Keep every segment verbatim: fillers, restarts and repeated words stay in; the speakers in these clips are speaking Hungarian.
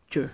Cső.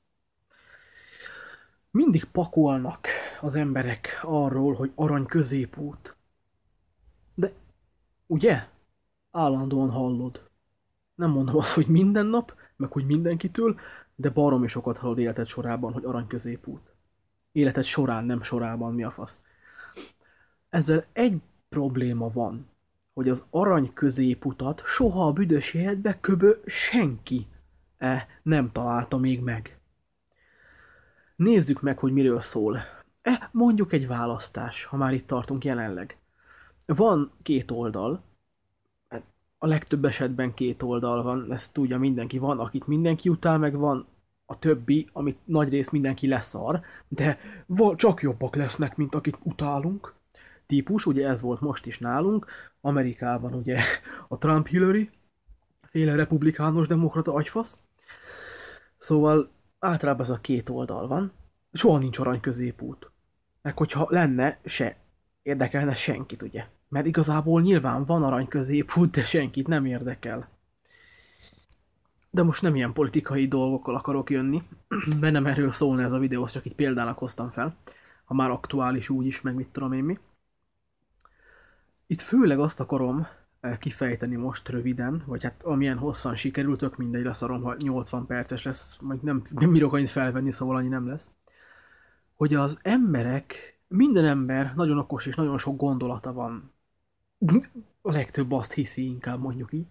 Mindig pakolnak az emberek arról, hogy arany középút. De ugye? Állandóan hallod. Nem mondom azt, hogy minden nap, meg hogy mindenkitől, de baromi sokat hallod életed sorában, hogy arany középút. Életed során, nem sorában, mi a fasz. Ezzel egy probléma van, hogy az arany középutat soha a büdös életbe köbö senki e nem találta még meg. Nézzük meg, hogy miről szól. E, mondjuk egy választás, ha már itt tartunk jelenleg. Van két oldal, a legtöbb esetben két oldal van, ezt tudja mindenki, van, akit mindenki utál, meg van a többi, amit nagyrészt mindenki leszar, de csak jobbak lesznek, mint akit utálunk. Típus, ugye ez volt most is nálunk, Amerikában ugye a Trump-Hillary, féle republikánus demokrata agyfasz. Szóval általában ez a két oldal van, soha nincs arany középút. Meg hogyha lenne, se érdekelne senkit, ugye. Mert igazából nyilván van arany középút, de senkit nem érdekel. De most nem ilyen politikai dolgokkal akarok jönni, mert nem erről szólna ez a videó, azt csak így példának hoztam fel. Ha már aktuális úgyis, meg mit tudom én mi. Itt főleg azt akarom kifejteni most röviden, vagy hát amilyen hosszan sikerült, tök mindegy, leszarom, ha nyolcvan perces lesz, majd nem, nem bírok annyit felvenni, szóval annyi nem lesz. Hogy az emberek, minden ember nagyon okos és nagyon sok gondolata van. A legtöbb azt hiszi, inkább mondjuk így.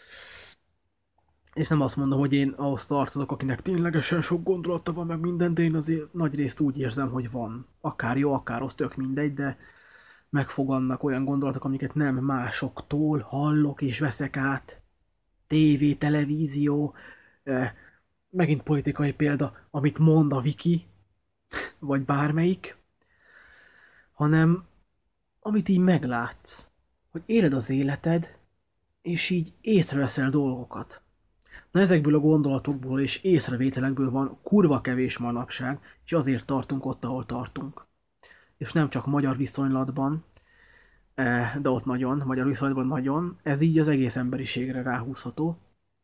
És nem azt mondom, hogy én ahhoz tartozok, akinek ténylegesen sok gondolata van, meg minden, de én azért nagy részt úgy érzem, hogy van. Akár jó, akár rossz, tök mindegy, de megfogannak olyan gondolatok, amiket nem másoktól hallok és veszek át. Tévé, televízió, eh, megint politikai példa, amit mond a Viki, vagy bármelyik, hanem amit így meglátsz, hogy éled az életed, és így észreveszel dolgokat. Na ezekből a gondolatokból és észrevételekből van kurva kevés manapság, és azért tartunk ott, ahol tartunk. És nem csak magyar viszonylatban, de ott nagyon, magyar viszonylatban nagyon, ez így az egész emberiségre ráhúzható.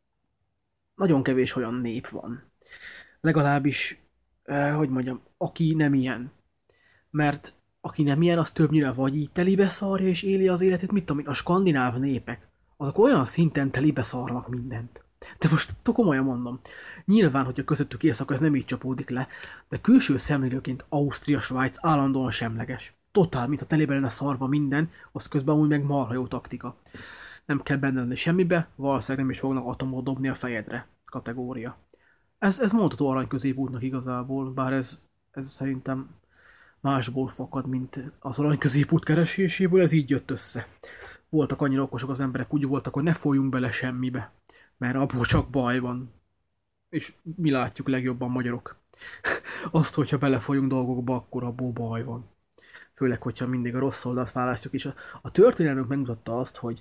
Nagyon kevés olyan nép van. Legalábbis, hogy mondjam, aki nem ilyen. Mert aki nem ilyen, az többnyire vagy így telibe szarja és éli az életét, mit tudom én, a skandináv népek. Azok olyan szinten telibe szarnak mindent. De most komolyan mondom, nyilván, hogyha közöttük éjszaka, ez nem így csapódik le, de külső szemlélőként Ausztria, Svájc állandóan semleges. Totál, mint a telébe lenne szarva minden, az közben amúgy meg marha jó taktika. Nem kell benne lenni semmibe, valószínűleg nem is fognak atomot dobni a fejedre. Kategória. Ez, ez mondható arany középútnak igazából, bár ez, ez szerintem másból fakad, mint az arany középút kereséséből, ez így jött össze. Voltak annyira okosok az emberek, úgy voltak, hogy ne folyjunk bele semmibe, mert abból csak baj van. És mi látjuk legjobban magyarok. Azt, hogyha belefolyunk dolgokba, akkor abból baj van. Főleg, hogyha mindig a rossz oldalt választjuk, és a, a történelmünk megmutatta azt, hogy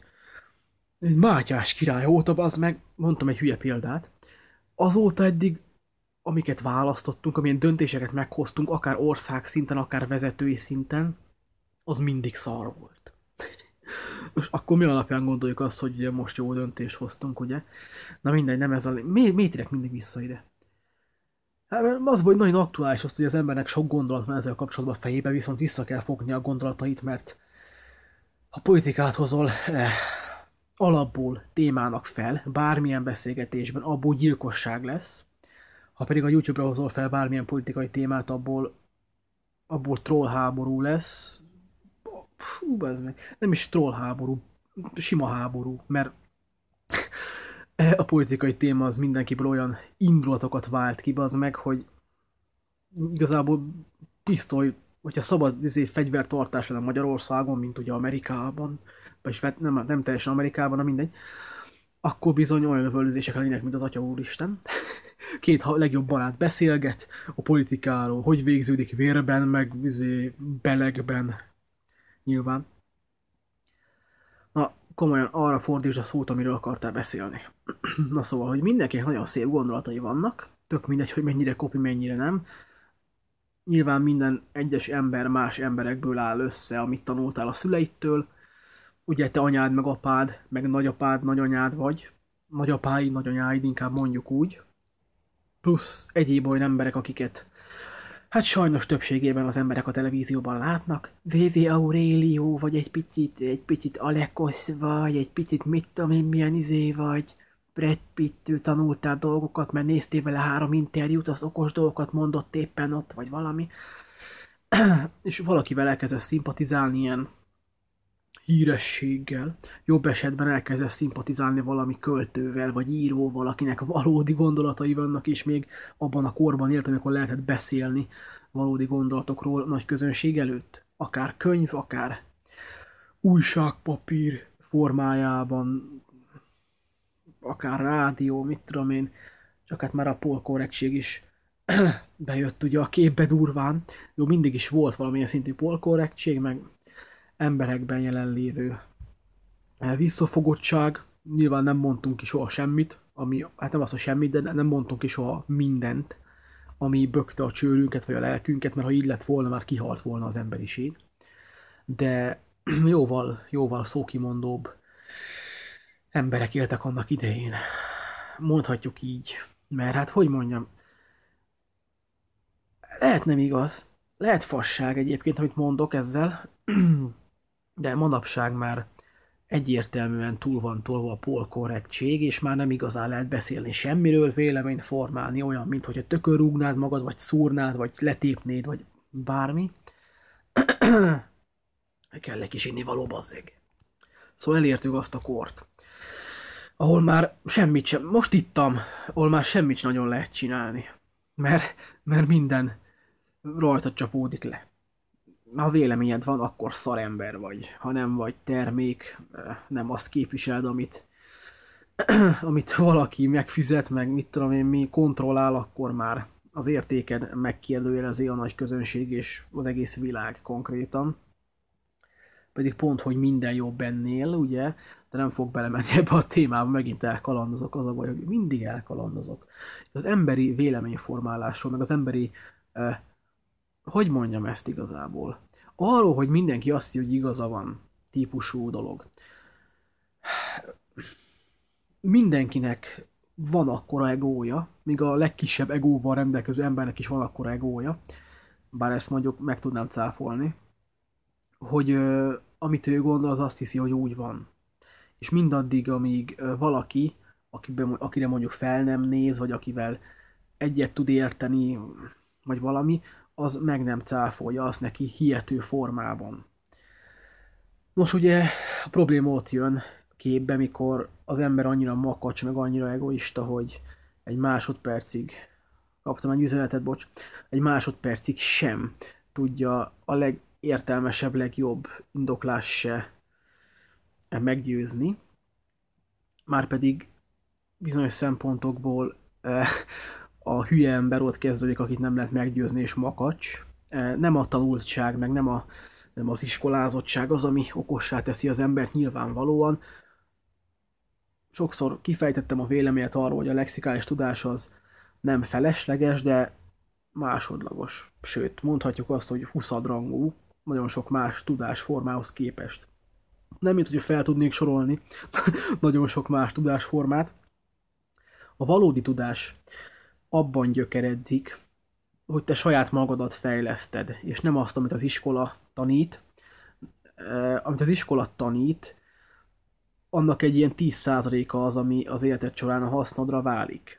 Mátyás király óta, az meg, mondtam egy hülye példát, azóta eddig, amiket választottunk, amilyen döntéseket meghoztunk, akár ország szinten, akár vezetői szinten, az mindig szar volt. Most akkor mi alapján gondoljuk azt, hogy ugye most jó döntést hoztunk, ugye? Na mindegy, nem ez a... Mi, miért érek mindig vissza ide? Hát az, hogy nagyon aktuális azt, hogy az embernek sok gondolat van ezzel kapcsolatban a fejébe, viszont vissza kell fogni a gondolatait, mert ha politikát hozol eh, alapból témának fel, bármilyen beszélgetésben, abból gyilkosság lesz. Ha pedig a YouTube-ra hozol fel bármilyen politikai témát, abból, abból trollháború lesz. Fú, ez meg. Nem is trollháború, sima háború, mert a politikai téma az mindenkiből olyan indulatokat vált ki, az meg, hogy igazából pisztoly, hogyha szabad izé, fegyvertartás lenne Magyarországon, mint ugye Amerikában, vagyis nem, nem teljesen Amerikában, na mindegy, akkor bizony olyan lövöldözések lennének, mint az Atya Úristen. Két legjobb barát beszélget a politikáról, hogy végződik vérben, meg izé, belegben, nyilván. Na, komolyan arra fordítsd a szót, amiről akartál beszélni. Na szóval, hogy mindenkinek nagyon szép gondolatai vannak, tök mindegy, hogy mennyire kopi, mennyire nem. Nyilván minden egyes ember más emberekből áll össze, amit tanultál a szüleittől. Ugye te anyád, meg apád, meg nagyapád, nagyanyád vagy. Nagyapáid, nagyanyáid, inkább mondjuk úgy. plusz egyéb olyan emberek, akiket hát sajnos többségében az emberek a televízióban látnak. vé vé Aurelio, vagy egy picit, egy picit Alekos, vagy egy picit mit tudom én milyen izé, vagy Brad Pitt-től tanultál dolgokat, mert néztél vele három interjút, az okos dolgokat mondott éppen ott, vagy valami. És valakivel elkezdesz szimpatizálni ilyen hírességgel. Jobb esetben elkezdesz szimpatizálni valami költővel, vagy íróval, akinek valódi gondolatai vannak, és még abban a korban élt, amikor lehetett beszélni valódi gondolatokról nagy közönség előtt. Akár könyv, akár újságpapír formájában, akár rádió, mit tudom én, csak hát már a polkorrektség is bejött ugye a képbe durván. Jó, mindig is volt valamilyen szintű polkorrektség, meg emberekben jelenlévő visszafogottság. Nyilván nem mondtunk ki soha semmit, ami, hát nem az, hogy semmit, de nem mondtunk ki soha mindent, ami bökte a csőrünket vagy a lelkünket, mert ha így lett volna, már kihalt volna az emberiség. De jóval, jóval szókimondóbb emberek éltek annak idején. Mondhatjuk így. Mert hát, hogy mondjam, lehet nem igaz, lehet fasság egyébként, amit mondok ezzel, de manapság már egyértelműen túl van tolva a polkorrektség, és már nem igazán lehet beszélni semmiről, véleményt formálni, olyan, mint hogyha tökörrúgnád magad, vagy szúrnád, vagy letépnéd, vagy bármi. Kell egy kis innivaló, bazzeg. Szóval elértük azt a kort, ahol már semmit sem, most ittam, ahol már semmit sem nagyon lehet csinálni, mert, mert minden rajta csapódik le. Ha véleményed van, akkor szarember vagy. Ha nem vagy termék, nem azt képviseled, amit, amit valaki megfizet, meg mit tudom én mi kontrollál, akkor már az értéked megkérdőjelezi a nagy közönség és az egész világ konkrétan. Pedig pont, hogy minden jobb ennél, ugye, de nem fog belemenni ebbe a témába, megint elkalandozok, az a baj, hogy mindig elkalandozok. Az emberi véleményformálásról, meg az emberi, eh, hogy mondjam ezt igazából, arról, hogy mindenki azt hiszi, hogy igaza van, típusú dolog. Mindenkinek van akkora egója, míg a legkisebb egóval rendelkező embernek is van akkora egója, bár ezt mondjuk meg tudnám cáfolni, hogy ö, amit ő gondol, az azt hiszi, hogy úgy van. És mindaddig, amíg ö, valaki, akiben, akire mondjuk fel nem néz, vagy akivel egyet tud érteni, vagy valami, az meg nem cáfolja azt neki hihető formában. Nos, ugye a probléma ott jön képbe, mikor az ember annyira makacs, meg annyira egoista, hogy egy másodpercig, kaptam egy üzenetet, bocs, egy másodpercig sem tudja a legértelmesebb, legjobb indoklás se meggyőzni. Márpedig bizonyos szempontokból a hülye ember ott kezdődik, akit nem lehet meggyőzni, és makacs. Nem a tanultság, meg nem, a, nem az iskolázottság az, ami okossá teszi az embert nyilvánvalóan. Sokszor kifejtettem a véleményet arról, hogy a lexikális tudás az nem felesleges, de másodlagos. Sőt, mondhatjuk azt, hogy huszadrangú, nagyon sok más tudásformához képest. Nem mint, hogy fel tudnék sorolni nagyon sok más tudásformát. A valódi tudás abban gyökeredzik, hogy te saját magadat fejleszted, és nem azt, amit az iskola tanít. Amit az iskola tanít, annak egy ilyen tíz százaléka az, ami az életed során a hasznodra válik.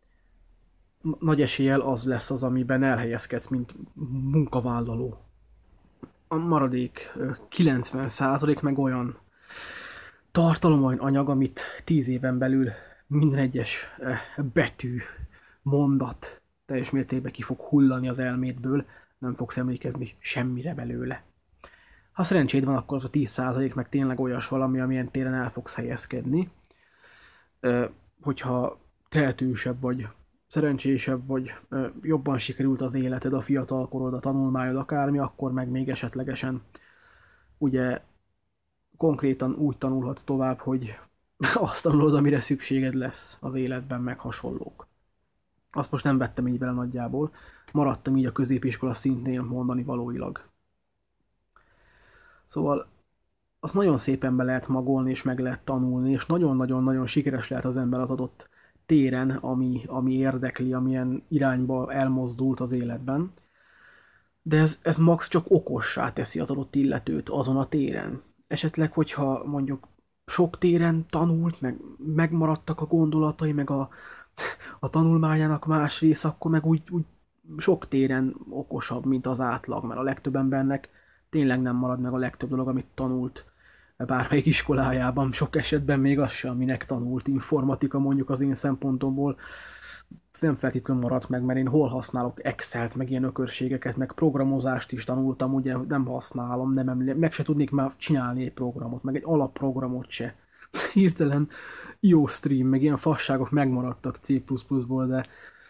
Nagy eséllyel az lesz az, amiben elhelyezkedsz, mint munkavállaló. A maradék kilencven százalék meg olyan tartalom, olyan anyag, amit tíz éven belül minden egyes betű, mondat teljes mértékben ki fog hullani az elmédből, nem fogsz emlékezni semmire belőle. Ha szerencséd van, akkor az a tíz százalék meg tényleg olyas valami, amilyen téren el fogsz helyezkedni. Hogyha tehetősebb vagy, szerencsésebb vagy, jobban sikerült az életed, a fiatalkorod, a tanulmányod, akármi, akkor meg még esetlegesen ugye konkrétan úgy tanulhatsz tovább, hogy azt tanulod, amire szükséged lesz az életben, meg hasonlók. Azt most nem vettem így vele nagyjából, maradtam így a középiskola szintén mondani valóilag. Szóval azt nagyon szépen be lehet magolni, és meg lehet tanulni, és nagyon-nagyon-nagyon sikeres lehet az ember az adott téren, ami, ami érdekli, amilyen irányba elmozdult az életben. De ez, ez max csak okossá teszi az adott illetőt azon a téren. Esetleg, hogyha mondjuk sok téren tanult, meg megmaradtak a gondolatai, meg a, a tanulmányának más rész, akkor meg úgy, úgy sok téren okosabb, mint az átlag, mert a legtöbb embernek tényleg nem marad meg a legtöbb dolog, amit tanult bármelyik iskolájában, sok esetben még az sem, aminek tanult informatika mondjuk az én szempontomból, nem feltétlenül maradt meg, mert én hol használok Excel-t, meg ilyen ökörségeket, meg programozást is tanultam, ugye nem használom, nem emlé- meg se tudnék már csinálni egy programot, meg egy alapprogramot se. Hirtelen IOStream, meg ilyen fasságok megmaradtak C plusz pluszból, de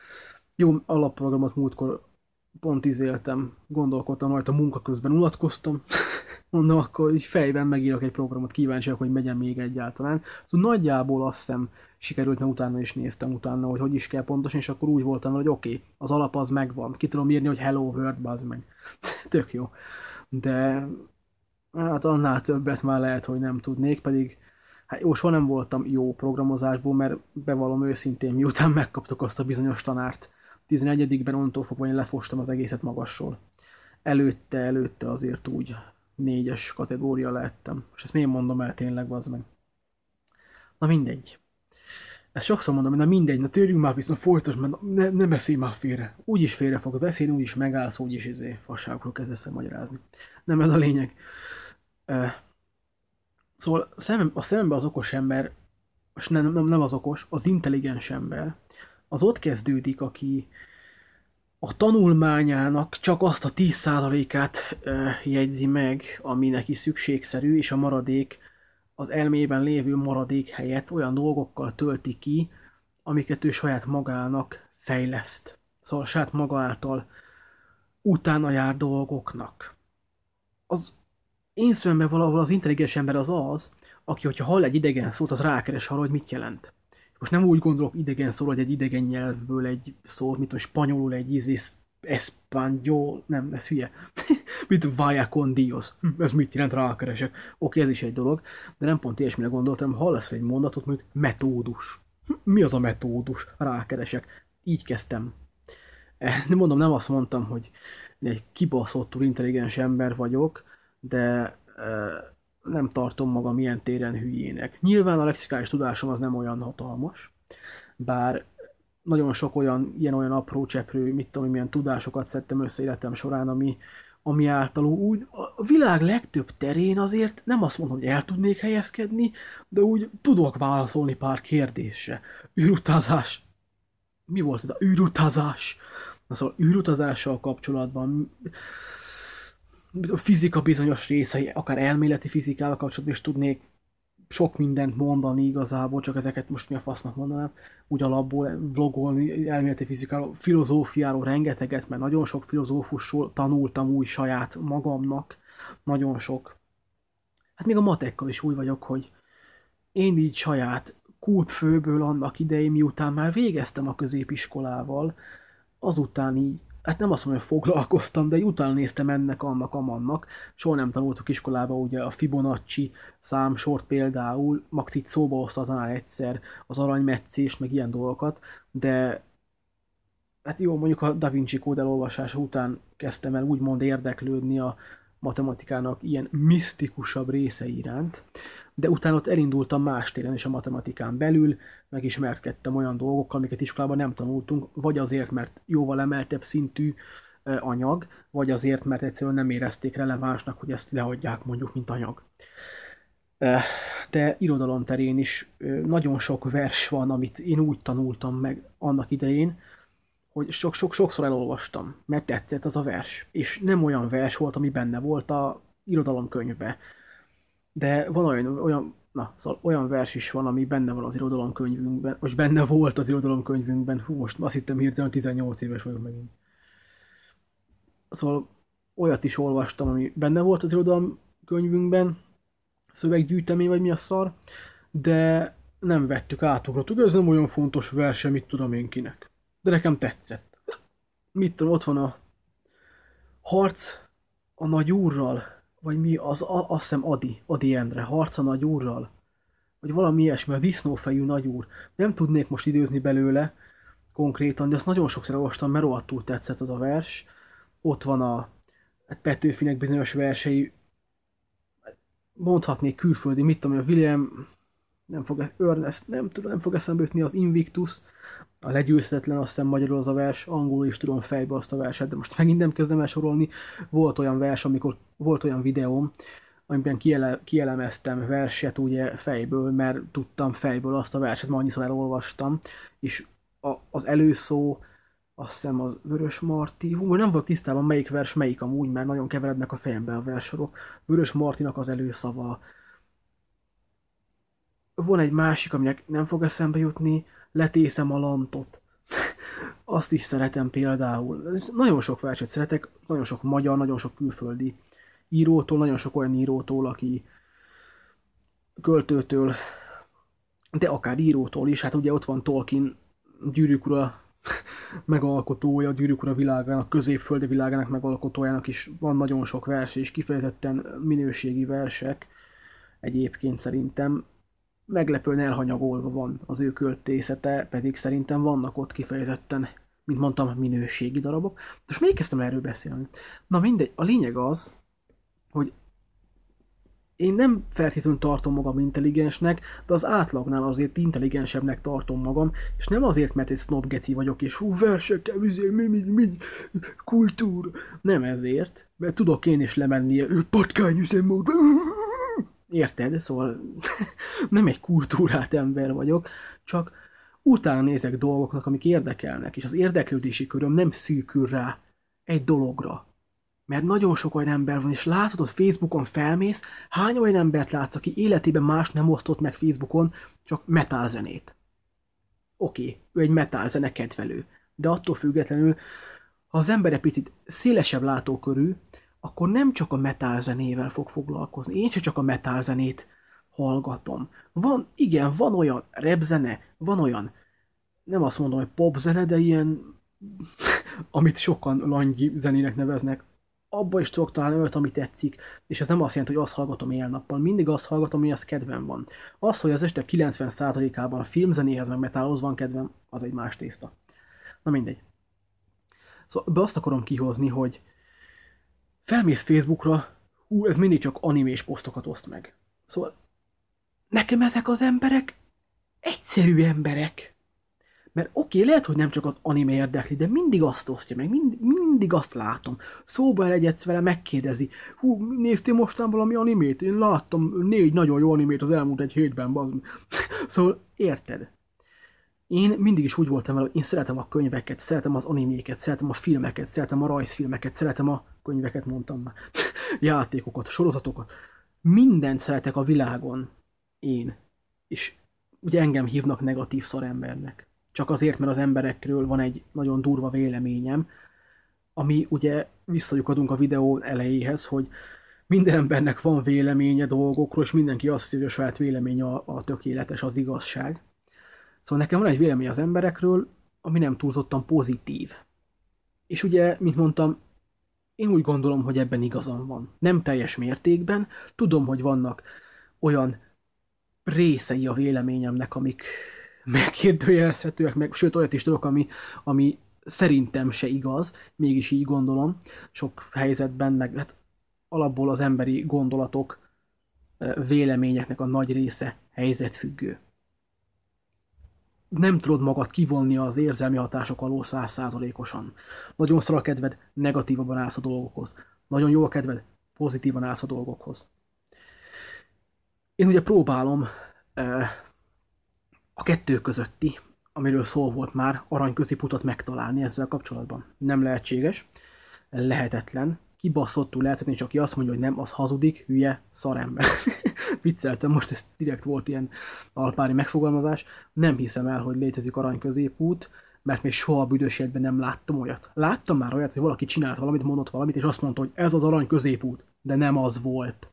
jó alapprogramot múltkor pont izéltem, gondolkodtam rajta, munka közben unatkoztam, mondom, akkor így fejben megírok egy programot, kíváncsiak, hogy megyen még egyáltalán. Szóval nagyjából azt hiszem sikerült, mert utána is néztem utána, hogy hogy is kell pontosan, és akkor úgy voltam, hogy oké, okay, az alap az megvan, ki tudom írni, hogy hello world, bazd meg. Tök jó. De hát annál többet már lehet, hogy nem tudnék, pedig hát jó, soha nem voltam jó programozásból, mert bevallom őszintén, miután megkaptuk azt a bizonyos tanárt, tizenegyedikben onnantól fogva én lefostam az egészet magasról. Előtte, előtte azért úgy négyes kategória lehettem. És ezt miért mondom el tényleg, az meg. Na mindegy. Ezt sokszor mondom, hogy na mindegy, na térjünk már viszont folytasd, mert ne, ne beszélj már félre. Úgyis félre fog beszélni, úgyis megállsz, úgyis izé, fasságokról kezdesz el magyarázni. Nem ez a lényeg. Uh, szóval szemem, a szememben az okos ember, és nem, nem, nem az okos, az intelligens ember, az ott kezdődik, aki a tanulmányának csak azt a tíz százalékát jegyzi meg, ami neki szükségszerű, és a maradék, az elmében lévő maradék helyett olyan dolgokkal tölti ki, amiket ő saját magának fejleszt. Szóval saját maga által utána jár dolgoknak. Az én szememben valahol az intelligens ember az az, aki, hogyha hall egy idegen szót, az rákeres arra, hogy mit jelent. Most nem úgy gondolok idegen szól, hogy egy idegen nyelvből egy szó, mint tudom, spanyolul egy ízis, espanyol, nem, ez hülye. Mit vaya con Dios. Ez mit jelent, rákeresek. Oké, ez is egy dolog, de nem pont ilyesmire gondoltam, hallasz egy mondatot, mondjuk metódus. Mi az a metódus? Rákeresek. Így kezdtem. Nem mondom, nem azt mondtam, hogy egy kibaszottul intelligens ember vagyok, de nem tartom magam ilyen téren hülyének. Nyilván a lexikális tudásom az nem olyan hatalmas, bár nagyon sok olyan, ilyen-olyan apró cseprő, mit tudom, milyen tudásokat szedtem össze életem során, ami, ami által úgy a világ legtöbb terén azért nem azt mondom, hogy el tudnék helyezkedni, de úgy tudok válaszolni pár kérdésre. űrutazás. Mi volt ez a űrutazás? Na szóval űrutazással kapcsolatban a fizika bizonyos részei, akár elméleti fizikával kapcsolatban is tudnék sok mindent mondani igazából, csak ezeket most mi a fasznak mondanám, úgy alapból vlogolni elméleti fizikáról, filozófiáról rengeteget, mert nagyon sok filozófusról tanultam új saját magamnak, nagyon sok. Hát még a matekkal is úgy vagyok, hogy én így saját kútfőből annak idején, miután már végeztem a középiskolával, azután így, hát nem azt mondom, hogy foglalkoztam, de utána néztem ennek, annak, amannak. Soha nem tanultuk iskolába ugye a Fibonacci számsort például, max itt szóba hozta a tanár egyszer az aranymetszést, meg ilyen dolgokat, de hát jó, mondjuk a Da Vinci Kód elolvasása után kezdtem el úgymond érdeklődni a matematikának ilyen misztikusabb része iránt, de utána ott elindultam más téren is a matematikán belül, megismerkedtem olyan dolgokkal, amiket iskolában nem tanultunk, vagy azért, mert jóval emeltebb szintű anyag, vagy azért, mert egyszerűen nem érezték relevánsnak, hogy ezt leadják mondjuk, mint anyag. De irodalom terén is nagyon sok vers van, amit én úgy tanultam meg annak idején, hogy sok-sok-sokszor elolvastam, mert tetszett az a vers. És nem olyan vers volt, ami benne volt a irodalomkönyvbe. De van olyan, olyan, na, szóval olyan vers is van, ami benne van az irodalomkönyvünkben, most benne volt az irodalomkönyvünkben, hú, most azt hittem hirtelen tizennyolc éves vagyok megint. Szóval olyat is olvastam, ami benne volt az irodalomkönyvünkben, szöveggyűjtemény vagy mi a szar, de nem vettük, átugrottuk, ez nem olyan fontos verse, mit tudom én kinek. De nekem tetszett. Mit tudom, ott van a harc a nagy úrral, vagy mi, az, a, azt hiszem Adi, Adi Endre, harc a nagy úrral. vagy valami ilyesmi, a disznófejű nagyúr. Nem tudnék most időzni belőle konkrétan, de azt nagyon sokszor olvastam, mert rohadtul tetszett az a vers. Ott van a hát Petőfinek bizonyos versei, mondhatnék külföldi, mit tudom, a William, nem fog, Ernest, nem tudom, nem fog eszembe jutni, az Invictus, a legyőzhetetlen, azt hiszem magyarul az a vers, angolul is tudom fejbe azt a verset, de most megint nem kezdem el sorolni. Volt olyan vers, amikor volt olyan videóm, amiben kiele, kielemeztem verset ugye fejből, mert tudtam fejből azt a verset, már annyiszor elolvastam, és a, az előszó, azt hiszem az Vörös Marti, hú, nem volt tisztában melyik vers melyik amúgy, mert nagyon keverednek a fejembe a versorok. Vörös Martinak az előszava. Van egy másik, aminek nem fog eszembe jutni, Letészem a lantot. Azt is szeretem például. Nagyon sok verset szeretek, nagyon sok magyar, nagyon sok külföldi írótól, nagyon sok olyan írótól, aki költőtől, de akár írótól is. Hát ugye ott van Tolkien, Gyűrűk ura megalkotója, Gyűrűk ura világának, Középföldi világának megalkotójának is van nagyon sok vers, és kifejezetten minőségi versek egyébként szerintem. Meglepően elhanyagolva van az ő költészete, pedig szerintem vannak ott kifejezetten, mint mondtam, minőségi darabok. Most még kezdtem erről beszélni. Na mindegy, a lényeg az, hogy én nem feltétlenül tartom magam intelligensnek, de az átlagnál azért intelligensebbnek tartom magam, és nem azért, mert egy sznobgeci vagyok, és hú, versekkel, mi, mi, mi, mi, kultúr. Nem ezért, mert tudok én is lemenni patkányüzemmódba. Érted? Szóval nem egy kultúrát ember vagyok, csak utána nézek dolgoknak, amik érdekelnek, és az érdeklődési köröm nem szűkül rá egy dologra. Mert nagyon sok olyan ember van, és látod, hogy Facebookon felmész, hány olyan embert látsz, aki életében más nem osztott meg Facebookon, csak metal zenét. Oké, okay, ő egy metal zene kedvelő, de attól függetlenül, ha az ember egy picit szélesebb látókörű, akkor nem csak a metal zenével fog foglalkozni. Én sem csak a metal zenét hallgatom. Van, igen, van olyan rap zene, van olyan, nem azt mondom, hogy pop zene, de ilyen, amit sokan langyi zenének neveznek. Abba is tudok találni olyat, ami tetszik, és ez nem azt jelenti, hogy azt hallgatom éjjel-nappal. Mindig azt hallgatom, ami az kedvem van. Az, hogy az este kilencven százalékában a filmzenéhez meg metálhoz van kedvem, az egy más tészta. Na mindegy. Szóval be azt akarom kihozni, hogy felmész Facebookra, hú, ez mindig csak animés posztokat oszt meg. Szóval nekem ezek az emberek egyszerű emberek. Mert oké, okay, lehet, hogy nem csak az anime érdekli, de mindig azt osztja meg, mind, mindig azt látom. Szóba elegyedsz vele, megkérdezi. Hú, néztél mostan valami animét? Én láttam négy nagyon jó animét az elmúlt egy hétben, bazd. Szóval érted? Én mindig is úgy voltam vele, hogy én szeretem a könyveket, szeretem az animéket, szeretem a filmeket, szeretem a rajzfilmeket, szeretem a könyveket, mondtam már, játékokat, sorozatokat. Mindent szeretek a világon. Én. És ugye engem hívnak negatív szarembernek. Csak azért, mert az emberekről van egy nagyon durva véleményem, ami ugye visszajukadunk a videó elejéhez, hogy minden embernek van véleménye dolgokról, és mindenki azt hiszi, hogy a saját véleménye a, a tökéletes, az igazság. Szóval nekem van egy vélemény az emberekről, ami nem túlzottan pozitív. És ugye, mint mondtam, én úgy gondolom, hogy ebben igazam van. Nem teljes mértékben. Tudom, hogy vannak olyan részei a véleményemnek, amik megkérdőjelezhetőek, meg, sőt olyat is tudok, ami, ami szerintem se igaz, mégis így gondolom, sok helyzetben, meg hát alapból az emberi gondolatok, véleményeknek a nagy része helyzetfüggő. Nem tudod magad kivonni az érzelmi hatások alól száz százalékosan. Nagyon szar a kedved, negatívabban állsz a dolgokhoz. Nagyon jó a kedved, pozitívan állsz a dolgokhoz. Én ugye próbálom a kettő közötti, amiről szó volt már, aranyközéputat megtalálni ezzel kapcsolatban. Nem lehetséges, lehetetlen, kibaszottul lehetetlen, és aki azt mondja, hogy nem, az hazudik, hülye, szarember. Vicceltem, most ez direkt volt ilyen alpári megfogalmazás. Nem hiszem el, hogy létezik aranyközépút, mert még soha a büdös életben nem láttam olyat. Láttam már olyat, hogy valaki csinált valamit, mondott valamit, és azt mondta, hogy ez az aranyközépút, de nem az volt.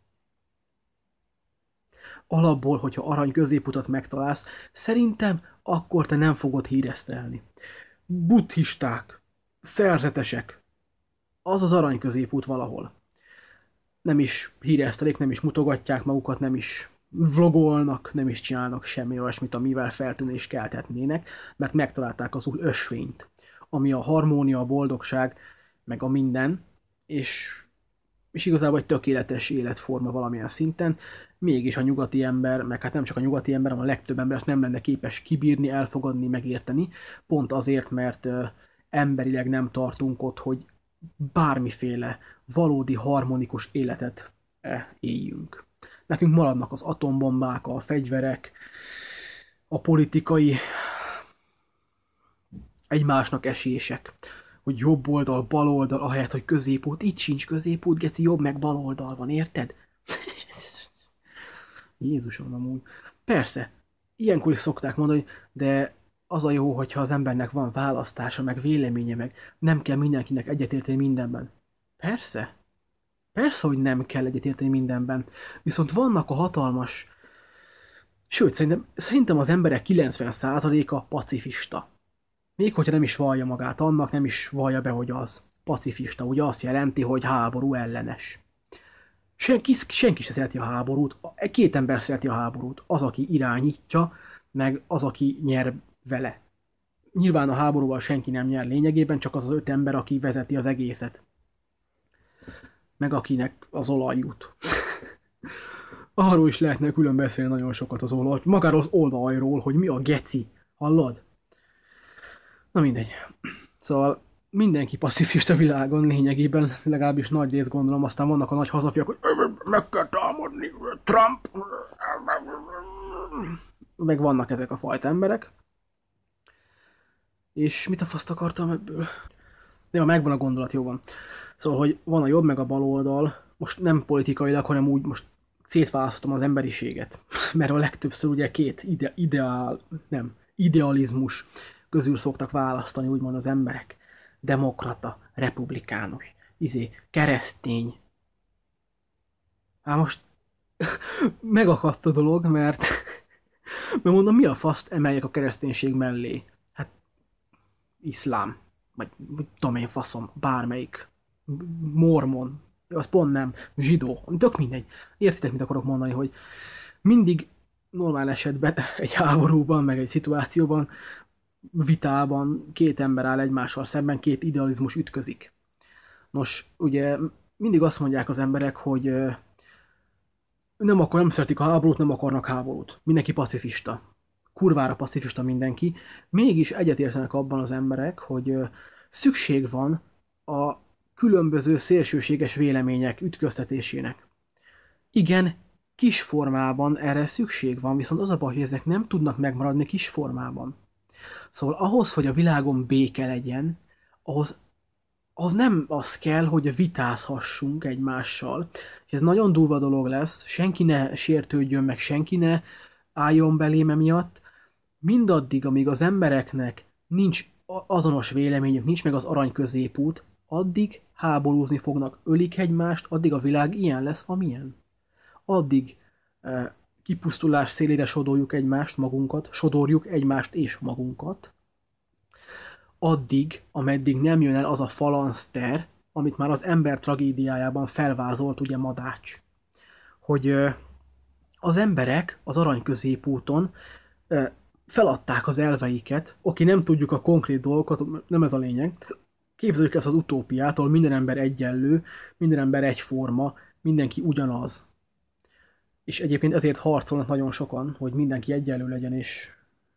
Alapból, hogyha arany középutat megtalálsz, szerintem akkor te nem fogod híresztelni. Buddhisták, szerzetesek, az az arany középút valahol. Nem is híresztelik, nem is mutogatják magukat, nem is vlogolnak, nem is csinálnak semmi olyasmit, amivel feltűnést kelthetnének, mert megtalálták az új ösvényt, ami a harmónia, a boldogság, meg a minden, és, és igazából egy tökéletes életforma valamilyen szinten, mégis a nyugati ember, meg hát nem csak a nyugati ember, hanem a legtöbb ember ezt nem lenne képes kibírni, elfogadni, megérteni, pont azért, mert ö, emberileg nem tartunk ott, hogy bármiféle valódi harmonikus életet eh, éljünk. Nekünk maradnak az atombombák, a fegyverek, a politikai egymásnak esések, hogy jobb oldal, bal oldal, ahelyett, hogy középút. Itt sincs középút, geci, jobb meg bal oldal van, érted? Jézusom, amúgy. Persze, ilyenkor is szokták mondani, de az a jó, hogyha az embernek van választása, meg véleménye, meg nem kell mindenkinek egyetérteni mindenben. Persze. Persze, hogy nem kell egyetérteni mindenben. Viszont vannak a hatalmas... Sőt, szerintem, szerintem az emberek kilencven százaléka pacifista. Még hogyha nem is vallja magát annak, nem is vallja be, hogy az pacifista. Ugye azt jelenti, hogy háború ellenes. Senki, senki se szereti a háborút. Két ember szereti a háborút. Az, aki irányítja, meg az, aki nyer vele. Nyilván a háborúval senki nem nyer lényegében, csak az az öt ember, aki vezeti az egészet. Meg akinek az olaj jut. Arról is lehetne külön beszélni nagyon sokat az olaj. Magáról az olajról, hogy mi a geci. Hallod? Na mindegy. Szóval mindenki pacifista világon lényegében, legalábbis nagy rész gondolom, aztán vannak a nagy hazafiak, hogy meg kell támadni, Trump, meg vannak ezek a fajta emberek. És mit a faszt akartam ebből? Ja, megvan a gondolat, jó van. Szóval, hogy van a jobb meg a bal oldal, most nem politikailag, hanem úgy most szétválasztottam az emberiséget. Mert a legtöbbször ugye két ide, ideál, nem, idealizmus közül szoktak választani, úgymond az emberek. Demokrata, republikánus, izé, keresztény. Hát most megakadt a dolog, mert, mert mondom, mi a faszt emeljek a kereszténység mellé? Hát iszlám, vagy tudom én faszom, bármelyik, mormon, az pont nem, zsidó, tök mindegy. Értitek, mit akarok mondani, hogy mindig normál esetben egy háborúban, meg egy szituációban, vitában két ember áll egymással szemben, két idealizmus ütközik. Nos, ugye mindig azt mondják az emberek, hogy nem akar, nem szeretik a háborút, nem akarnak háborút. Mindenki pacifista. Kurvára pacifista mindenki. Mégis egyetértenek abban az emberek, hogy szükség van a különböző szélsőséges vélemények ütköztetésének. Igen, kis formában erre szükség van, viszont az a baj, hogy ezek nem tudnak megmaradni kis formában. Szóval ahhoz, hogy a világon béke legyen, ahhoz, ahhoz nem az kell, hogy vitázhassunk egymással. És ez nagyon durva dolog lesz, senki ne sértődjön meg, senki ne álljon belém emiatt. Mindaddig, amíg az embereknek nincs azonos véleményük, nincs meg az arany középút, addig háborúzni fognak, ölik egymást, addig a világ ilyen lesz, amilyen. Addig eh, kipusztulás szélére sodorjuk egymást, magunkat, sodorjuk egymást és magunkat, addig, ameddig nem jön el az a falanszter, amit már az ember tragédiájában felvázolt ugye Madács. Hogy eh, az emberek az arany középúton eh, feladták az elveiket, oké, nem tudjuk a konkrét dolgokat, nem ez a lényeg, képzeljük ezt az utópiától, minden ember egyenlő, minden ember egyforma, mindenki ugyanaz. És egyébként ezért harcolnak nagyon sokan, hogy mindenki egyenlő legyen, és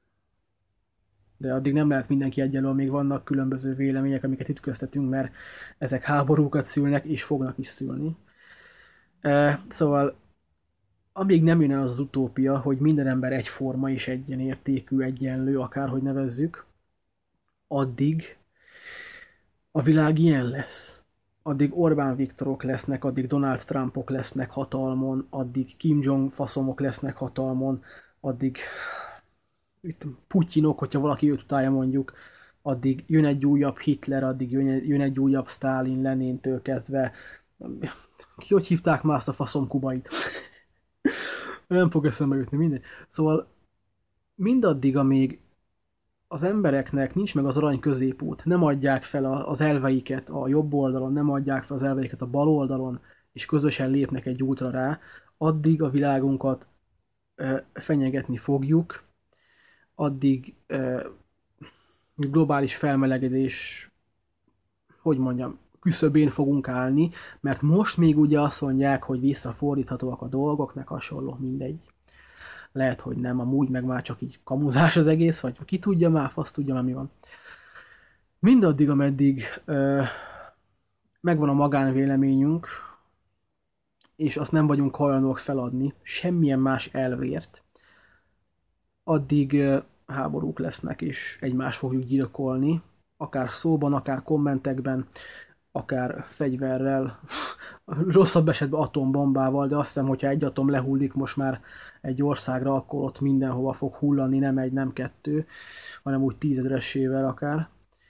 de addig nem lehet mindenki egyenlő, amíg vannak különböző vélemények, amiket ütköztetünk, mert ezek háborúkat szülnek, és fognak is szülni. E, szóval amíg nem jön el az az utópia, hogy minden ember egyforma és egyenértékű, egyenlő, akárhogy nevezzük, addig a világ ilyen lesz. Addig Orbán Viktorok lesznek, addig Donald Trumpok lesznek hatalmon, addig Kim Jong faszomok lesznek hatalmon, addig itt Putyinok, hogyha valaki őt utálja mondjuk, addig jön egy újabb Hitler, addig jön egy, jön egy újabb Sztálin, Lenintől kezdve. Ki hogy hívták már azt a faszom kubait? Nem fog eszembe jutni, mindegy. Szóval mindaddig, amíg az embereknek nincs meg az arany középút, nem adják fel az elveiket a jobb oldalon, nem adják fel az elveiket a bal oldalon, és közösen lépnek egy útra rá, addig a világunkat fenyegetni fogjuk, addig globális felmelegedés, hogy mondjam, küszöbén fogunk állni, mert most még ugye azt mondják, hogy visszafordíthatóak a dolgok, meg hasonló, mindegy. Lehet, hogy nem, amúgy meg már csak így kamuzás az egész, vagy ki tudja már, fasz tudja már mi van. Mindaddig, ameddig ö, megvan a magánvéleményünk, és azt nem vagyunk hajlandóak feladni semmilyen más elvért, addig ö, háborúk lesznek, és egymást fogjuk gyilkolni, akár szóban, akár kommentekben, akár fegyverrel, rosszabb esetben atombombával, de azt hiszem, hogyha egy atom lehullik most már egy országra, akkor ott mindenhova fog hullani, nem egy, nem kettő, hanem úgy tízezresével akár.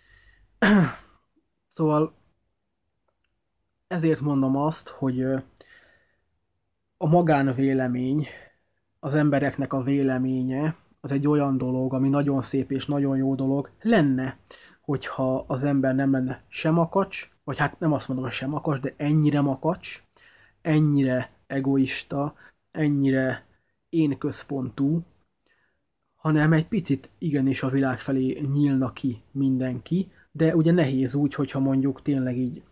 Szóval ezért mondom azt, hogy a magánvélemény, az embereknek a véleménye, az egy olyan dolog, ami nagyon szép és nagyon jó dolog lenne, hogyha az ember nem lenne sem makacs, vagy hát nem azt mondom, hogy sem makacs, de ennyire makacs, ennyire egoista, ennyire én központú, hanem egy picit igenis a világ felé nyílna ki mindenki, de ugye nehéz úgy, hogyha mondjuk tényleg így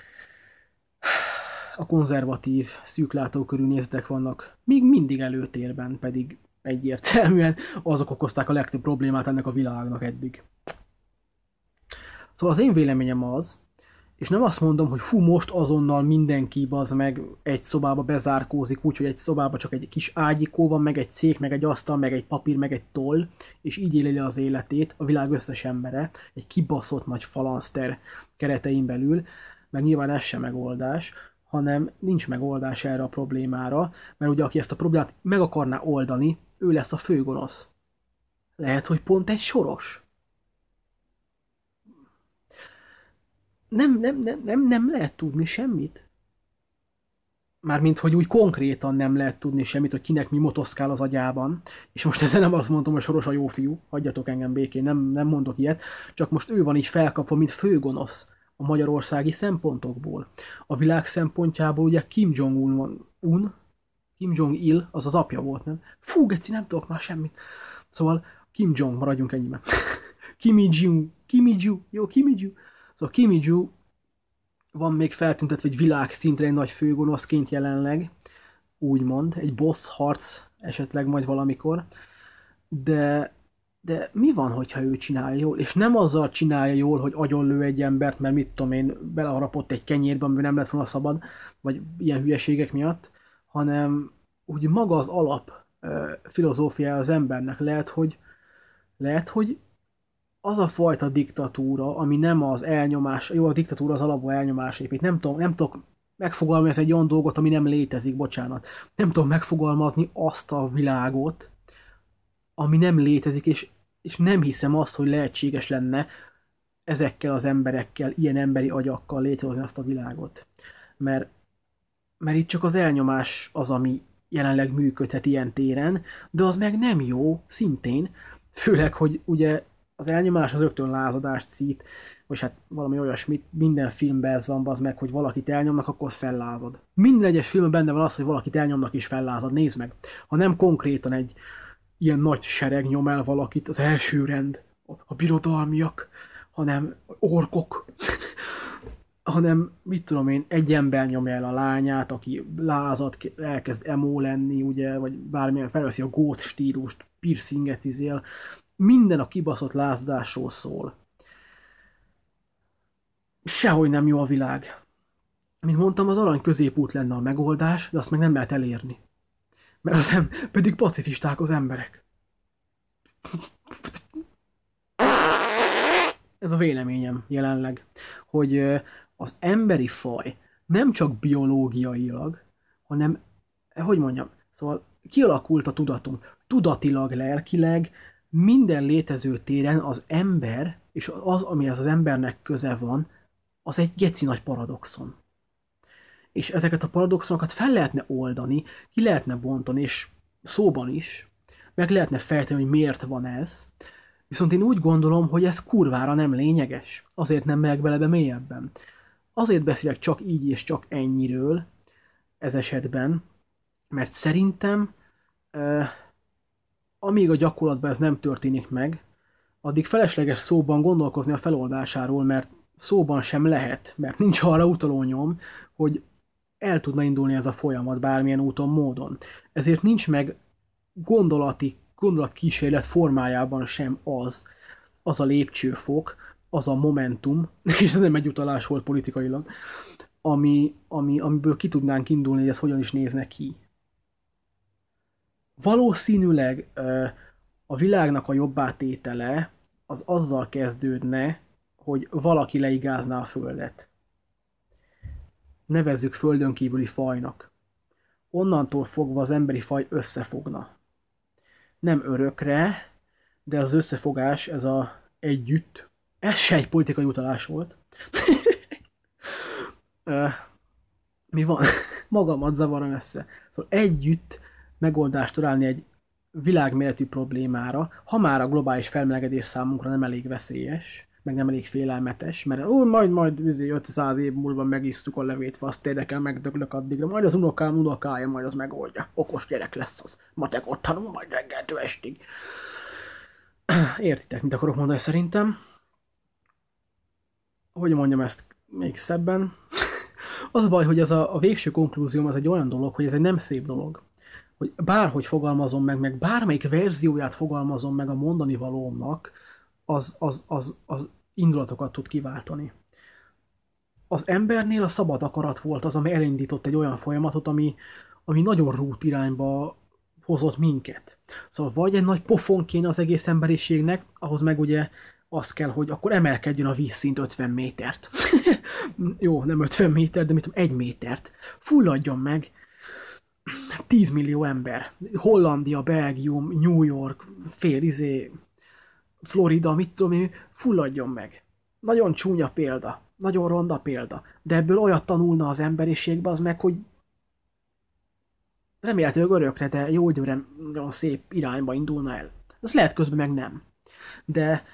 a konzervatív, szűklátókörű nézetek vannak még mindig előtérben, pedig egyértelműen azok okozták a legtöbb problémát ennek a világnak eddig. Szóval az én véleményem az, és nem azt mondom, hogy fú, most azonnal mindenki bazd meg egy szobába bezárkózik, úgyhogy egy szobába csak egy kis ágyikó van, meg egy szék, meg egy asztal, meg egy papír, meg egy toll, és így éli az életét a világ összes embere, egy kibaszott nagy falanszter keretein belül, meg nyilván ez sem megoldás, hanem nincs megoldás erre a problémára, mert ugye aki ezt a problémát meg akarná oldani, ő lesz a főgonosz. Lehet, hogy pont egy soros. Nem, nem, nem, nem, nem lehet tudni semmit. Mármint, hogy úgy konkrétan nem lehet tudni semmit, hogy kinek mi motoszkál az agyában. És most ezzel nem azt mondom, hogy Soros a jó fiú, hagyjatok engem békén, nem, nem mondok ilyet, csak most ő van így felkapva, mint főgonosz a magyarországi szempontokból. A világ szempontjából ugye Kim Jong-un van, un, Kim Jong-il, az az apja volt, nem? Fú, geci, nem tudok már semmit. Szóval Kim Jong, maradjunk ennyiben. Kimi Ju, Kimi Ju, jó, Kimi Ju. Szóval Kimi Ju van még feltüntetve egy világszintre egy nagy főgonoszként jelenleg, úgymond, egy boss harc esetleg majd valamikor, de, de mi van, hogyha ő csinálja jól? És nem azzal csinálja jól, hogy agyonlő egy embert, mert mit tudom én, beleharapott egy kenyérbe, amiben nem lett volna szabad, vagy ilyen hülyeségek miatt, hanem úgy maga az alap filozófiája az embernek lehet, hogy lehet, hogy az a fajta diktatúra, ami nem az elnyomás, jó, a diktatúra az alapból elnyomás épít, nem tudom, nem tudok megfogalmazni egy olyan dolgot, ami nem létezik, bocsánat. Nem tudom megfogalmazni azt a világot, ami nem létezik, és, és nem hiszem azt, hogy lehetséges lenne ezekkel az emberekkel, ilyen emberi agyakkal létrehozni azt a világot. Mert, mert itt csak az elnyomás az, ami jelenleg működhet ilyen téren, de az meg nem jó, szintén, főleg, hogy ugye az elnyomás az rögtön lázadást szít, vagy hát valami olyasmit, minden filmben ez van, az meg, hogy valakit elnyomnak, akkor az fellázad. Minden egyes filmben benne van az, hogy valakit elnyomnak és fellázad, nézd meg. Ha nem konkrétan egy ilyen nagy sereg nyom el valakit, az első rend, a birodalmiak, hanem orkok, hanem mit tudom én, egy ember nyomja el a lányát, aki lázad, elkezd emo lenni, ugye, vagy bármilyen felveszi a gót stílust, piercinget izél, minden a kibaszott lázadásról szól. Sehogy nem jó a világ. Mint mondtam, az arany középút lenne a megoldás, de azt meg nem lehet elérni. Mert az em- pedig pacifisták az emberek. Ez a véleményem jelenleg, hogy az emberi faj nem csak biológiailag, hanem, hogy mondjam, szóval kialakult a tudatunk. Tudatilag, lelkileg, minden létező téren az ember, és az, amihez az embernek köze van, az egy geci nagy paradoxon. És ezeket a paradoxonokat fel lehetne oldani, ki lehetne bontani, és szóban is, meg lehetne fejteni, hogy miért van ez, viszont én úgy gondolom, hogy ez kurvára nem lényeges. Azért nem megyek bele be mélyebben. Azért beszélek csak így és csak ennyiről ez esetben, mert szerintem uh, amíg a gyakorlatban ez nem történik meg, addig felesleges szóban gondolkozni a feloldásáról, mert szóban sem lehet, mert nincs arra utaló nyom, hogy el tudna indulni ez a folyamat bármilyen úton, módon. Ezért nincs meg gondolati, gondolatkísérlet formájában sem az, az a lépcsőfok, az a momentum, és ez nem egy utalás volt politikailag, ami, ami, amiből ki tudnánk indulni, hogy ez hogyan is nézne ki. Valószínűleg a világnak a jobbátétele az azzal kezdődne, hogy valaki leigázná a Földet. Nevezzük földön kívüli fajnak. Onnantól fogva az emberi faj összefogna. Nem örökre, de az összefogás, ez a együtt, ez se egy politikai utalás volt. Mi van? Magamat zavarom össze. Szóval együtt megoldást találni egy világméretű problémára, ha már a globális felmelegedés számunkra nem elég veszélyes, meg nem elég félelmetes, mert ó, majd, majd ötszáz év múlva megisztuk a levét, azt érdekel, megdöglök addigra, majd az unokám unokája majd az megoldja. Okos gyerek lesz az. Matekot tanul majd reggeltől estig. Értitek, mit akarok mondani szerintem? Hogy mondjam ezt még szebben? Az a baj, hogy ez a, a végső konklúzióm az egy olyan dolog, hogy ez egy nem szép dolog. Hogy bárhogy fogalmazom meg, meg bármelyik verzióját fogalmazom meg a mondani valómnak, az, az, az, az indulatokat tud kiváltani. Az embernél a szabad akarat volt az, ami elindított egy olyan folyamatot, ami, ami nagyon rút irányba hozott minket. Szóval vagy egy nagy pofon kéne az egész emberiségnek, ahhoz meg ugye az kell, hogy akkor emelkedjön a vízszint ötven métert. Jó, nem ötven méter, de mit tudom, egy métert. Fulladjon meg tíz millió ember. Hollandia, Belgium, New York, fél izé, Florida, mit tudom én, fulladjon meg. Nagyon csúnya példa, nagyon ronda példa, de ebből olyat tanulna az emberiségbe, az meg, hogy remélhetőleg örökre, de jó időre nagyon szép irányba indulna el. Ez lehet közben meg nem. De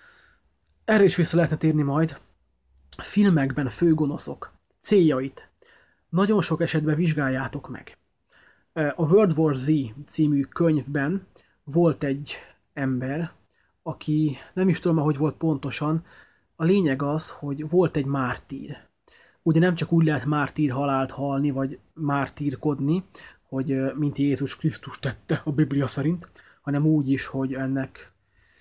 erre is vissza lehetne térni majd. Filmekben főgonoszok céljait nagyon sok esetben vizsgáljátok meg. A World War Z című könyvben volt egy ember, aki nem is tudom, hogy volt pontosan, a lényeg az, hogy volt egy mártír. Ugye nem csak úgy lehet mártír halált halni, vagy mártírkodni, hogy mint Jézus Krisztus tette a Biblia szerint, hanem úgy is, hogy ennek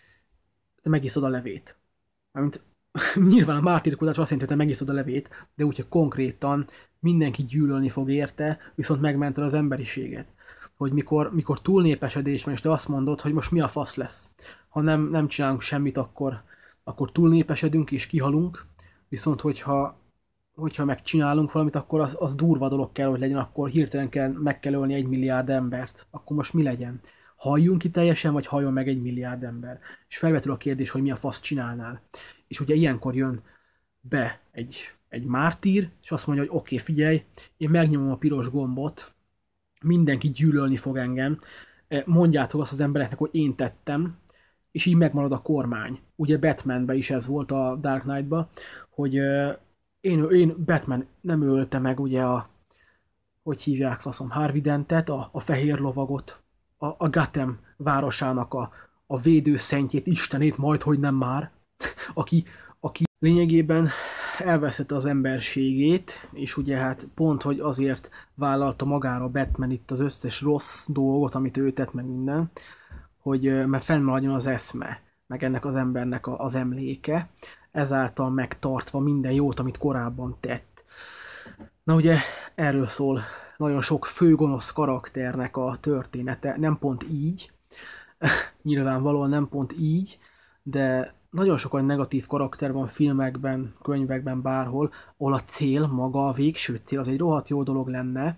te megiszod a levét. Mármint, nyilván a mártírkodás azt jelenti, hogy te megiszod a levét, de úgy, hogy konkrétan mindenki gyűlölni fog érte, viszont megmented az emberiséget. Hogy mikor, mikor túlnépesedés van, és te azt mondod, hogy most mi a fasz lesz. Ha nem, nem csinálunk semmit, akkor, akkor túlnépesedünk és kihalunk, viszont hogyha, hogyha megcsinálunk valamit, akkor az, az durva dolog kell, hogy legyen, akkor hirtelen kell, meg kell ölni egy milliárd embert. Akkor most mi legyen? Halljunk ki teljesen, vagy halljon meg egy milliárd ember? És felvetül a kérdés, hogy mi a fasz csinálnál. És ugye ilyenkor jön be egy, egy mártír, és azt mondja, hogy oké, okay, figyelj, én megnyomom a piros gombot, mindenki gyűlölni fog engem, mondjátok azt az embereknek, hogy én tettem, és így megmarad a kormány. Ugye Batmanben is ez volt, a Dark Knight-ban, hogy én, én Batman nem ölte meg ugye a, hogy hívják faszom, Harvey Dentet, a, a fehér lovagot, a, a Gotham városának a, a védőszentjét, istenét, majd hogy nem már, aki, aki lényegében elveszette az emberségét, és ugye hát pont, hogy azért vállalta magára Batman itt az összes rossz dolgot, amit ő tett, meg minden, hogy mert fennmaradjon az eszme, meg ennek az embernek a, az emléke, ezáltal megtartva minden jót, amit korábban tett. Na ugye erről szól nagyon sok főgonosz karakternek a története, nem pont így, nyilvánvalóan nem pont így, de nagyon sokan negatív karakter van filmekben, könyvekben, bárhol, ahol a cél, maga a végső cél, az egy rohadt jó dolog lenne,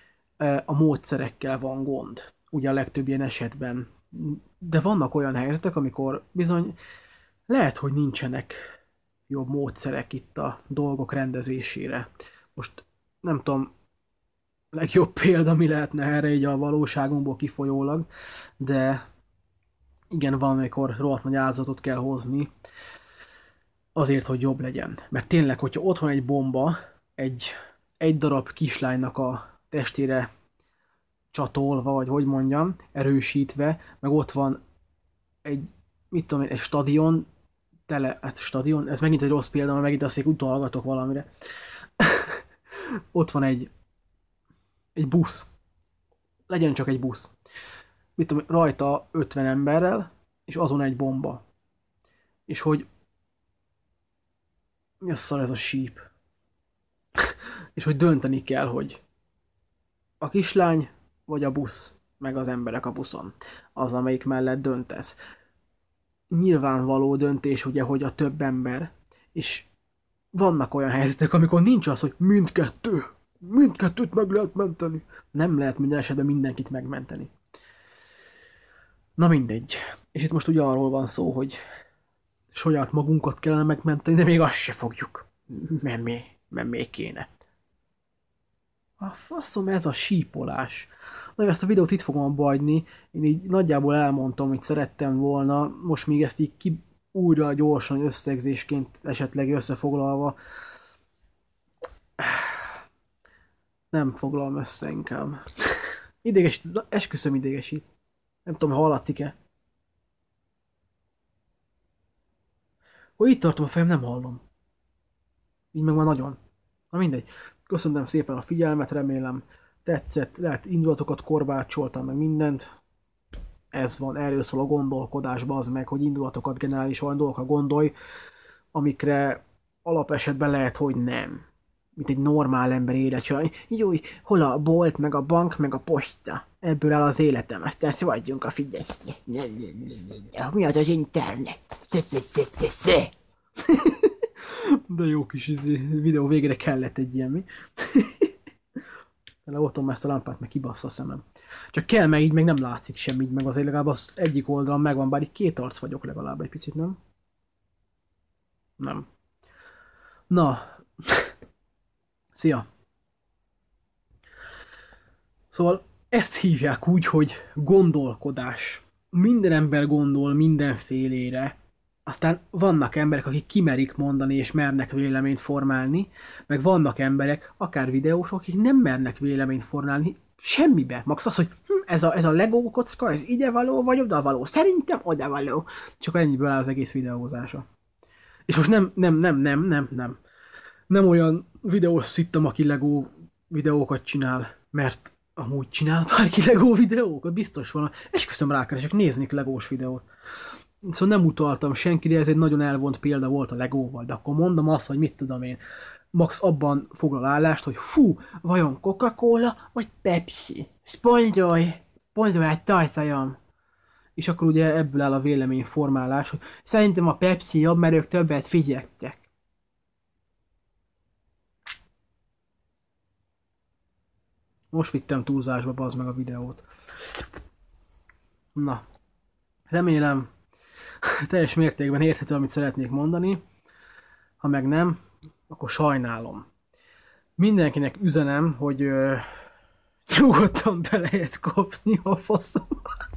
a módszerekkel van gond. Ugye a legtöbb ilyen esetben. De vannak olyan helyzetek, amikor bizony lehet, hogy nincsenek jobb módszerek itt a dolgok rendezésére. Most nem tudom, legjobb példa mi lehetne erre így a valóságunkból kifolyólag, de igen, van, amikor rohadt nagy áldozatot kell hozni azért, hogy jobb legyen. Mert tényleg, hogyha ott van egy bomba, egy, egy darab kislánynak a testére csatolva, vagy hogy mondjam, erősítve, meg ott van egy, mit tudom én, egy stadion, tele, hát stadion, ez megint egy rossz példa, mert megint azt utalgatok valamire. Ott van egy, egy busz. Legyen csak egy busz. Mit tudom, rajta ötven emberrel, és azon egy bomba. És hogy mi a szar ez a síp? És hogy dönteni kell, hogy a kislány, vagy a busz, meg az emberek a buszon. Az, amelyik mellett döntesz. Nyilvánvaló döntés, ugye, hogy a több ember. És vannak olyan helyzetek, amikor nincs az, hogy mindkettő. Mindkettőt meg lehet menteni. Nem lehet minden esetben mindenkit megmenteni. Na mindegy. És itt most ugye arról van szó, hogy saját magunkat kellene megmenteni, de még azt se fogjuk. Mert még, mert még kéne. A faszom, ez a sípolás. Na, ezt a videót itt fogom abba hagyni. Én így nagyjából elmondtam, hogy szerettem volna. Most még ezt így ki, újra gyorsan összegzésként esetleg összefoglalva. Nem foglalom össze inkább. Idegesít, esküszöm idegesít. Nem tudom, hallatszik-e. Hogy itt tartom a fejem, nem hallom. Így meg már nagyon. Na mindegy. Köszönöm szépen a figyelmet, remélem tetszett. Lehet indulatokat korbácsoltam, meg mindent. Ez van, erről szól a gondolkodásba az meg, hogy indulatokat generálni, és olyan dolgokra gondolj, amikre alapesetben lehet, hogy nem. Mint egy normál ember életre. Júj, hol a bolt, meg a bank, meg a posta. Ebből áll az életem, aztán szabadjunk a figyelj. Mi az az internet? De jó kis izé, videó végére kellett egy ilyen, mi? Leoltom ezt a lámpát, meg kibassza a szemem. Csak kell, meg így meg nem látszik semmi, így meg azért legalább az egyik oldalon megvan, bár így két arc vagyok legalább egy picit, nem? Nem. Na. Szia! Szóval ezt hívják úgy, hogy gondolkodás. Minden ember gondol mindenfélére, aztán vannak emberek, akik kimerik mondani és mernek véleményt formálni, meg vannak emberek, akár videósok, akik nem mernek véleményt formálni semmibe. Max az, hogy hm, ez, a, ez a Lego kocka, ez ide való vagy oda való. Szerintem oda való. Csak ennyiből áll az egész videózása. És most nem, nem, nem, nem, nem, nem. Nem olyan videós szittem, aki Lego videókat csinál, mert amúgy csinál bárki Lego videókat, biztos van. Esküszöm rákeresek, néznék Legós videót. Szóval nem utaltam senkire, ez egy nagyon elvont példa volt a Legóval, de akkor mondom azt, hogy mit tudom én. Max abban foglal állást, hogy fú, vajon Coca-Cola vagy Pepsi? Spondolj! Spondolj egy tartaljam! És akkor ugye ebből áll a véleményformálás, hogy szerintem a Pepsi jobb, mert ők többet figyeltek. Most vittem túlzásba, bazd meg a videót. Na, remélem teljes mértékben érthető, amit szeretnék mondani. Ha meg nem, akkor sajnálom. Mindenkinek üzenem, hogy ö, nyugodtan be lehet kopni a faszomat.